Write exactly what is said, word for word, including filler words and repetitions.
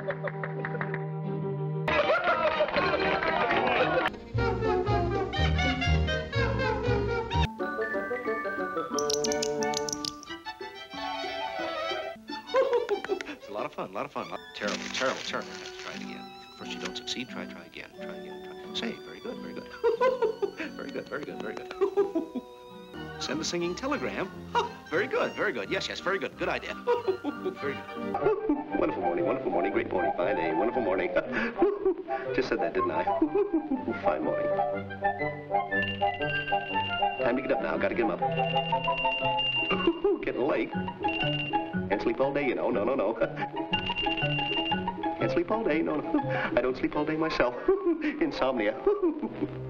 It's a lot of fun, a lot of fun. Terrible, terrible, terrible. Try it again. First you don't succeed, try, try again. Try again, try. Say, very good, very good. Very good, very good, very good. Send the singing telegram. Very good, very good. Yes, yes, very good. Good idea. Very good. Wonderful morning, wonderful morning, great morning, fine day, wonderful morning. Just said that, didn't I? Fine morning. Time to get up now. Got to get him up. Getting late. Can't sleep all day, you know. No, no, no. Can't sleep all day. No, no. I don't sleep all day myself. Insomnia.